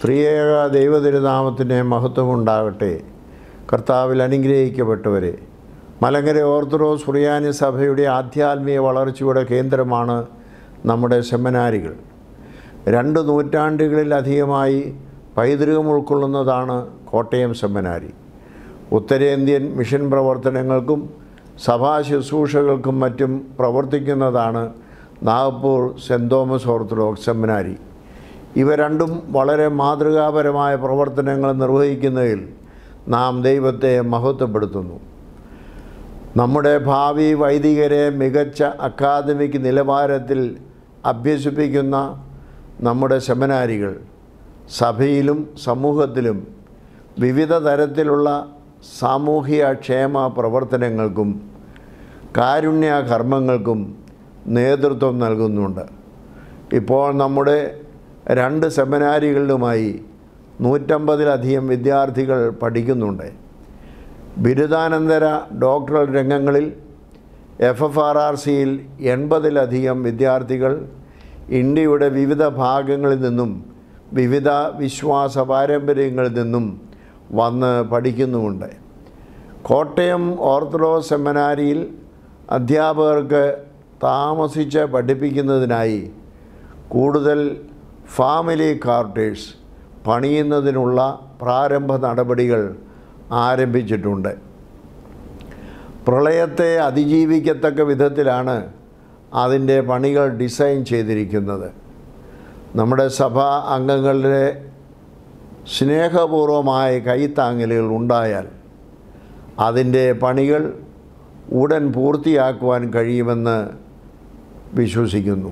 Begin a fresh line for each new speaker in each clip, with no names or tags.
ത്രിയേക ദൈവതിരുനാമത്തിൻ്റെ മഹത്വമുണ്ടാകട്ടെ. കർത്താവിൽ അനുഗ്രഹിക്കപ്പെട്ടവരെ, മലങ്കര ഓർത്തഡോക്സ് സുറിയാനി സഭയുടെ ആധ്യാത്മിക വളർച്ചയുടെ കേന്ദ്രമാണ് നമ്മുടെ സെമിനാരികൾ. 2 നൂറ്റാണ്ടുകളിലധികമായി പൈതൃകം ഉൾക്കൊള്ളുന്നതാണ് കോട്ടയം സെമിനാരി. ഉത്തരേന്ത്യൻ മിഷൻ പ്രവർത്തനങ്ങൾക്കും സഭാ ശുശ്രൂഷകൾക്കും മറ്റും പ്രവർത്തിക്കുന്നതാണ് Nagpur saint Thomas Orthodox seminary. ഇവ രണ്ടും വളരെ മാതൃകാപരമായ പ്രവർത്തനങ്ങൾ നിർവഹിക്കുന്നതിൽ നാം ദൈവത്തെ മഹത്വപ്പെടുത്തുന്നു. നമ്മുടെ ഭാവി വൈദികരെ മികച്ച അക്കാദമിക് നിലവാരത്തിൽ അഭ്യസിപ്പിക്കുന്ന നമ്മുടെ സെമിനാരികൾ സഭയിലും സമൂഹത്തിലും വിവിധ തരത്തിലുള്ള സാമൂഹിക ക്ഷേമ പ്രവർത്തനങ്ങൾക്കും കാരുണ്യ കർമ്മങ്ങൾക്കും നേതൃത്വം നൽകുന്നുണ്ട്. ഇപ്പോൾ നമ്മുടെ 2 സെമിനാരികളിലുമായി 150-ലധികം വിദ്യാർത്ഥികൾ പഠിക്കുന്നുണ്ട്. ബിരുദാനന്തര ഡോക്ടറൽ രംഗങ്ങളിൽ FFRRCയിൽ 80-ലധികം വിദ്യാർത്ഥികൾ ഇന്ത്യയുടെ വിവിധ ഭാഗങ്ങളിൽ നിന്നും വിവിധ വിശ്വാസ പാരമ്പര്യങ്ങളിൽ നിന്നും വന്ന് പഠിക്കുന്നുമുണ്ട്. കോട്ടയം ഓർത്തഡോക്സ് സെമിനാരിയിൽ അധ്യാപകർക്ക് താമസിച്ച് പഠിപ്പിക്കുന്നതിനായി കൂടുതൽ ഫാമിലി ക്വാർട്ടേഴ്സ് പണിയുന്നതിനുള്ള പ്രാരംഭ നടപടികൾ ആരംഭിച്ചിട്ടുണ്ട്. പ്രളയത്തെ അതിജീവിക്കത്തക്ക വിധത്തിലാണ് അതിൻ്റെ പണികൾ ഡിസൈൻ ചെയ്തിരിക്കുന്നത്. നമ്മുടെ സഭാ അംഗങ്ങളുടെ സ്നേഹപൂർവമായ കൈത്താങ്ങലുകൾ ഉണ്ടായാൽ അതിൻ്റെ പണികൾ ഉടൻ പൂർത്തിയാക്കുവാൻ കഴിയുമെന്ന് വിശ്വസിക്കുന്നു.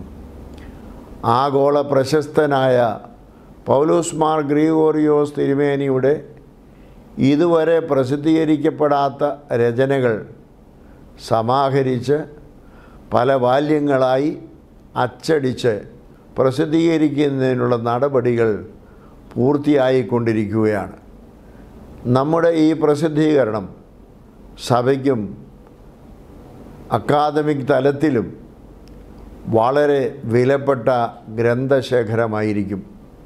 ആഗോള പ്രശസ്തനായ പൗലോസ് മാർ ഗ്രിഗോറിയോസ് തിരുമേനിയുടെ ഇതുവരെ പ്രസിദ്ധീകരിക്കപ്പെടാത്ത രചനകൾ സമാഹരിച്ച് പല വാല്യങ്ങളായി അച്ചടിച്ച് പ്രസിദ്ധീകരിക്കുന്നതിനുള്ള നടപടികൾ പൂർത്തിയായിക്കൊണ്ടിരിക്കുകയാണ്. നമ്മുടെ ഈ പ്രസിദ്ധീകരണം സഭയ്ക്കും അക്കാദമിക് തലത്തിലും വളരെ വിലപ്പെട്ട ഗ്രന്ഥശേഖരമായിരിക്കും.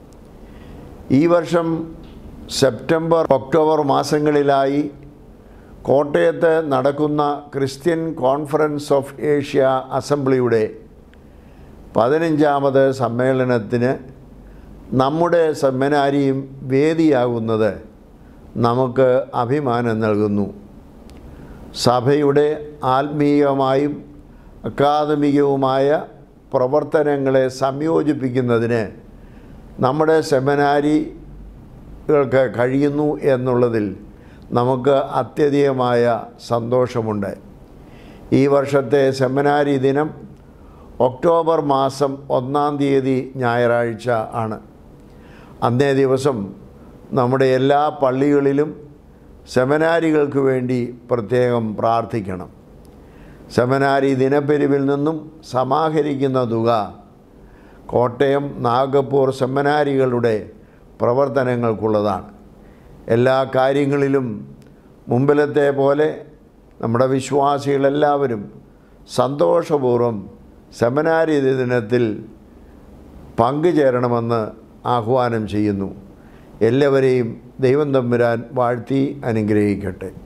ഈ വർഷം സെപ്റ്റംബർ, ഒക്ടോബർ മാസങ്ങളിലായി കോട്ടയത്ത് നടക്കുന്ന ക്രിസ്ത്യൻ കോൺഫറൻസ് ഓഫ് ഏഷ്യ അസംബ്ലിയുടെ 15ാമത് സമ്മേളനത്തിന് നമ്മുടെ സെമിനാരിയും വേദിയാകുന്നത് നമുക്ക് അഭിമാനം നൽകുന്നു. സഭയുടെ ആത്മീയമായും അക്കാദമികവുമായ പ്രവർത്തനങ്ങളെ സംയോജിപ്പിക്കുന്നതിന് നമ്മുടെ സെമിനാരികൾക്ക് കഴിയുന്നു എന്നുള്ളതിൽ നമുക്ക് അത്യധികമായ സന്തോഷമുണ്ട്. ഈ വർഷത്തെ സെമിനാരി ദിനം ഒക്ടോബർ മാസം 1-ാം തീയതി ഞായറാഴ്ച ആണ്. അന്നേ ദിവസം നമ്മുടെ എല്ലാ പള്ളികളിലും സെമിനാരികൾക്ക് വേണ്ടി പ്രത്യേകം പ്രാർത്ഥിക്കണം. സെമിനാരി ദിനപ്പിരിവിൽ നിന്നും സമാഹരിക്കുന്ന തുക കോട്ടയം, നാഗപ്പൂർ സെമിനാരികളുടെ പ്രവർത്തനങ്ങൾക്കുള്ളതാണ്. എല്ലാ കാര്യങ്ങളിലും മുമ്പിലത്തെ പോലെ നമ്മുടെ വിശ്വാസികളെല്ലാവരും സന്തോഷപൂർവ്വം സെമിനാരി ദിനത്തിൽ പങ്കുചേരണമെന്ന് ആഹ്വാനം ചെയ്യുന്നു. എല്ലാവരെയും ദൈവം തമ്പുരാൻ വാഴ്ത്തി അനുഗ്രഹിക്കട്ടെ.